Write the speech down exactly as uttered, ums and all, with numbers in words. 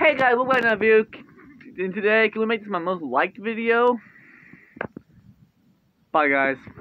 Hey guys, welcome back to another video. And today, can we make this my most liked video? Bye guys.